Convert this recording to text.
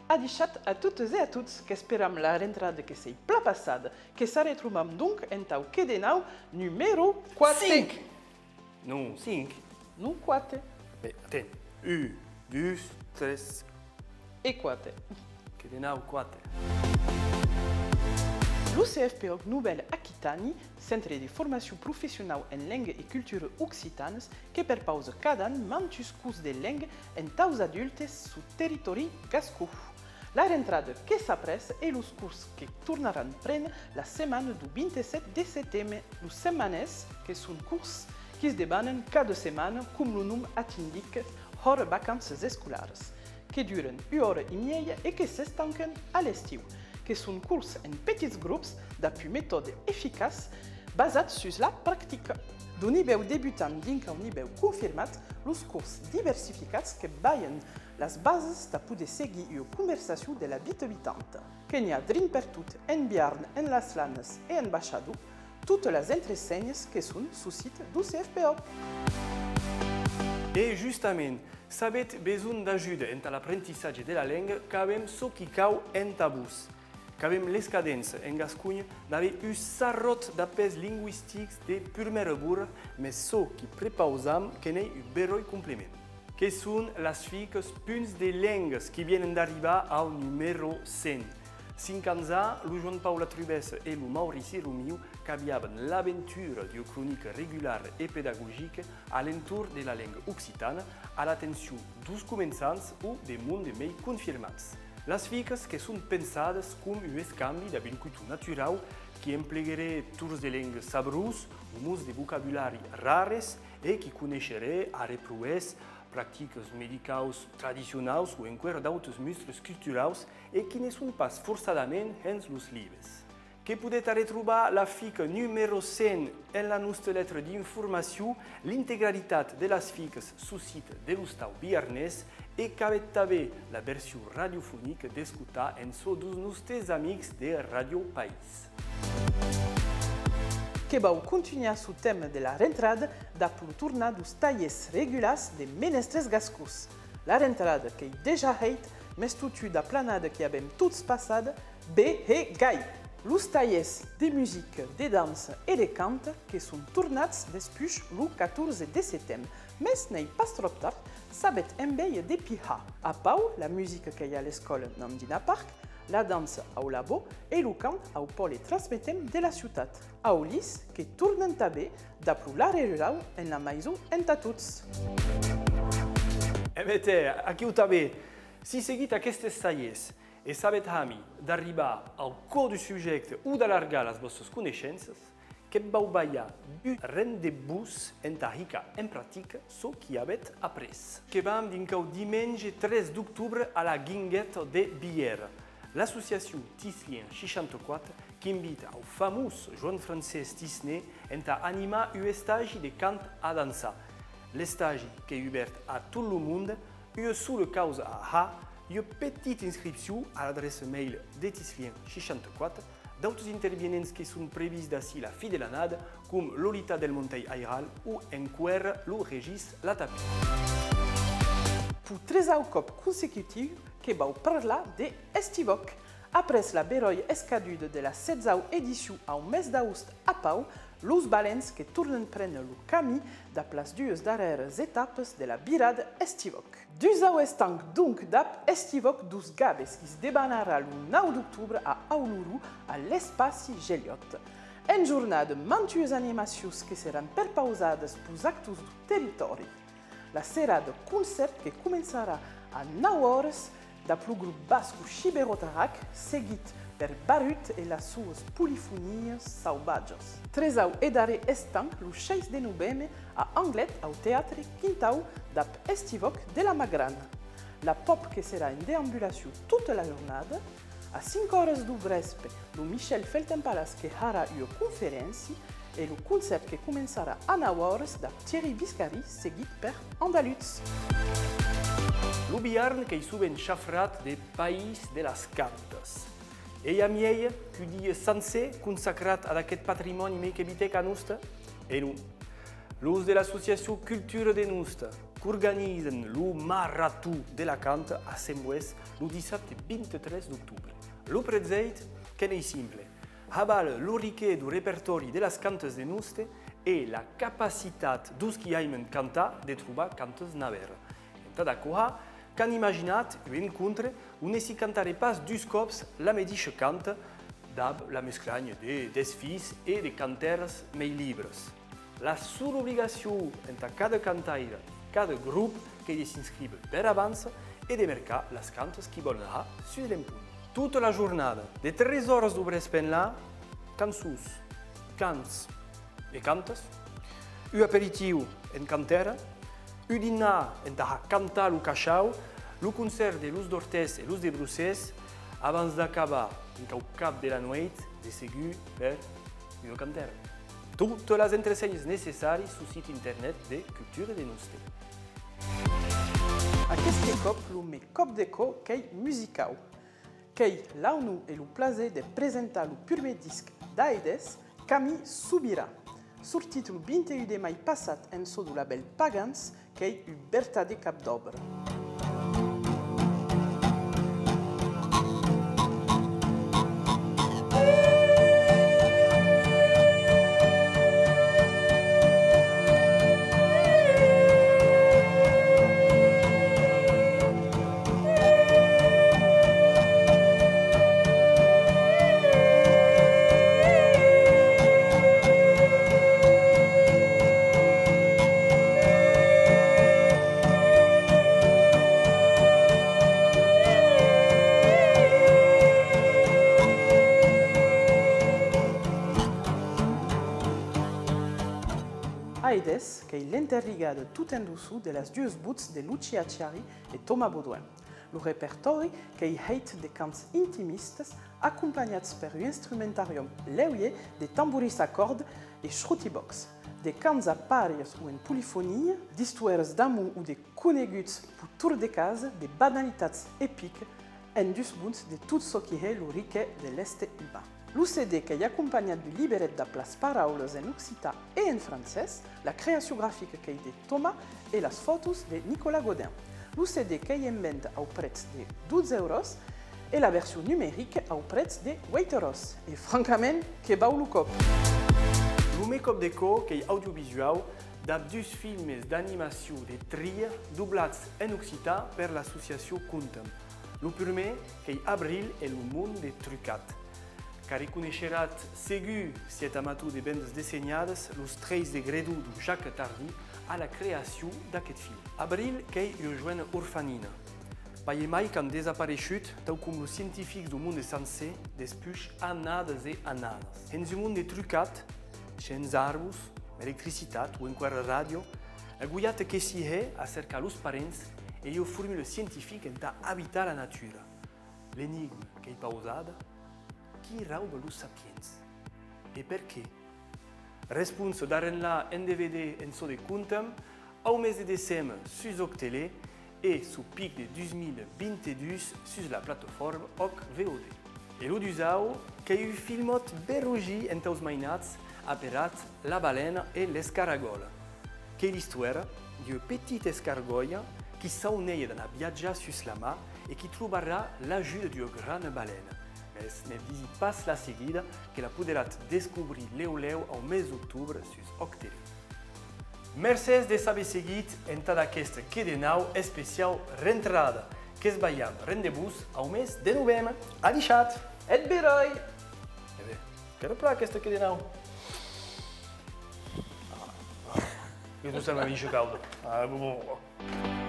Adichat a toutes et a tous que esperam la rentrada que sei pla passada, que se retrobam donc en tau quedenau numéro 4. 5! Non, 5. Non 4. Mais attends. 1, 2, 3, E 4. quedenau 4. L'UCFPOC Nouvelle Aquitanie, Centre de Formació Professional en Lengue e Cultura Occitanes, que perpausa cada an mantus curs de lengue en taus adultes su territori gascú. La rentrada que s'apressa e los curs que tornaran prendre la setmana du 27 de setembre, los setmanes que són curs que es debanen cada setmana, com lo nom atindica, hora vacances escolares, que duren 1 hora i meia e que s'estanquen a l'estiu, que són curs en petits grups d'appui méthode efficace basats sur la pràctica. D'un nivell debutant dinca un nivell confirmat, los curs diversificats que ballen les bases de poder seguir una conversació de la vida habitante, que n'hi ha drin per tot en Biarn, en les Lanes e en Baixador, totes les entresenyes que són sul site du CFPO. E justament, sabet besoin d'ajuda en l'apprentissatge de la lenga que avem so qui cau en tabús. Que avem l'escadença en Gascunya d'haver un sarrot d'apès lingüístics de primera burra, mais so qui prepausam que n'hi un beroi complement. Que són les fiques punts de lengues qui vienen d'arribar al número 100. 5 anys a, lo Joan Paula Trubessa e lo Maurici Romiu caviaven l'aventura d'una crònica regular e pedagogica a l'entorn de la lenga occitana a l'atenció dels començants o de monde mai confirmats. Les fiques que són pensades com un escambi d'habilitat natural qui emplegaré tours de lenga sabrós, usos de vocabulari rares e qui coneixeré a repruès pràctiques medicals tradicionals o encara d'autres mostres culturals e qui ne són pas forçadament en els llibres. Que podet retrobar la fica número 100 en la nostra letra d'informació, l'integralitat de les fiques sul site de l'Hostal Biarnès e cabet també la versió radiofònica d'escoltar en so dels nostres amics de Radio País. Que vau continuar sul tema de la rentrada d'aplor tornar dos tallers regulars de menestres gascús. La rentrada que déjà heit, més tutu da planada que avem tots passada, bé e gai. Los tallers de musique, de dansa e de canta que són tornats després lo 14 de setembre, més n'hi pas trop tard, sabet enveia de pijar. A Pau, la musique que hi ha a l'escola Nandina Park, la dansa au labo e lo cant au pole transmetem de la ciutat. A Ulis, que tornen també d'aplor la rural en la maison enta tots. E bete, aquí ho també, si seguit aquestes tallers e sabet ami d'arribar al cor du subjecte o d'alargar les vostres coneixences, que vau ballar un rendezvous entarica en pràctica so qui avèt après. Que vam dincau diumenge 3 d'octubre a la Guingueta de Bière, l'associació Tislien 64 qui invita al famós Joan Francesc Tisné a animar un estagi de cant a dansar. L'estagi que est obert a tot el món, una sola causa a ha, una petita inscripció a l'adreça mail de Tislien 64, d'autres intervenents que són previs d'ací la fi de l'anada, com Lolita del Montell Airal o encara lo Regis Latapí. Pour 3 cop consecutiu que vau parlar de Estivoc. Après la beroi escaduda de la 16a edició au mes d'agost a Pau, los balents que tornen prendre lo camí d'ap las dues darreres etapes de la birada Estivoc. Dus au estanc donc d'ap Estivoc dos Gabes qui se debanarà lo 9 d'octubre a Auluru a l'espaci Geliot. En jornada mantues animacions que seran perpausades pels actos do territori. La sera de concert que començarà a 9 hores d'aplor grup basco Xiberotarac, seguit per Barut e las sues polifonies sauvages. 3 au e darrer estanc lo 6 de novembre a Anglet au Teatre Quintau d'ap Estivoc de la Magrana. La pop que serà en deambulació tota la jornada. A 5 hores do vrespe, lo Michel Feltenpalas que harà una conferència e lo concert que començarà a 9 hores d'ap Thierry Biscari, seguit per Andaluz. Lo Biarn que hi suben xafrat de País de les Cantes. E a miei, que dia sencer consacrat a aquest patrimoni mai que vitec a nostra? E non. Los de l'association Culture de Nusta, qu'organisen le Marathon de la Cante a Sembues le 17 et 23 d'octubre. Le prezeit, qu'en est simple, aval l'oriquet du répertori de las cantes de Nuste et la capacitat dus qui aimen cantar de trobar cantes naver. En tadacoha, qu'han imaginat un encontre on si cantare pas dus cops la mediche cante dab la mesclagne des fils et des canters mei libres. La seule obligation entre cada cantaire, cada groupe qui s'inscrive per avance et de mercar les cantes qui volen sur l'empunt. Toute la jornada, de 3 hores d'obrespen là, cançons, cants et cantes, un aperitiu en cantera, un dinar en cantar o cachau, le concert de Luz d'Hortès et Luz de Brussès, abans d'acabar en cap de la nuit, de segur per una cantera. Toutes les entreseignes necessaires sur le site internet de Culture de Nuste. Aquest cop lume cop deco qu'ei musicau, qu'ei l'aunu e lo plaser de presentar lo primer disc d'Aides, Camí Subirà, sortit lo 21 de mai passat en so do label Pagans, qu'ei Uberta de Capdobra. Aides, qu'est l'interrigada tout en dessous de las deux boots de Lucia Chiari et Thomas Baudouin. Le répertori qu'est heit de cants intimistes accompagnats per un instrumentarium leuier de tambouris à cordes et shruti-box, de cants a parias ou en polyphonie, d'histoires d'amour ou de coneguts pour tour de case, de banalitats épiques, en dus bunts de tout ce qui est le riquet de l'Est urbain. Le CD qui est accompagné du libret de place Paraules en occitan et en français, la création graphique qui est de Thomas et les photos de Nicolas Godin. Le CD qui est en vente au prix de 12 euros et la version numérique au prix de 8 euros. Et franchement, que beau le cop! Le make-up déco qui est audiovisuel d'ab deux films d'animation de tria doublats en occitan per l'association Contam. Le premier qui est Abril et le monde des trucats. Car reconeixerat segur si est amateur de bandes desenhades los traits de gredo de Jacques Tardy à la création d'aquest film. Abril qu'est une jeune orphanine. Pas mai qu'han desaparegut, tal com los científics du monde sencer despuix annades e annades. En un monde de trucat, sense arbus, electricitat o encara radio, aguiat que si è a cercar los parents e io formule scientifique en habitar la natura. L'enigme qu'est pausada, qui rauba los sapiens? Et perché? Réponse d'aren là en DVD en so de Contam, au mes de décembre sur Octélé et sous pic de 2022 sur la plateforme OC VOD. Et l'Odusau, qui a eu filmot berrogi en taus mainats, aperat La baleine et l'escaragole, qui est l'histoire d'une petite escargolle qui s'ennuie dans la viaggia sur la mer et qui trouvera l'ajuda d'une grande baleine. Mais ne dis pas la seguida que la poderat descobrir leu au mes d'octubre sur Octélé. Merci de saber seguit en tot aquest que de nau especial rentrada, que es veiem rendezvous au mes de novembre. Adixat! Et beroi! Bé, que no pla aquesta que de nau? Jo no sé la mitja cauda.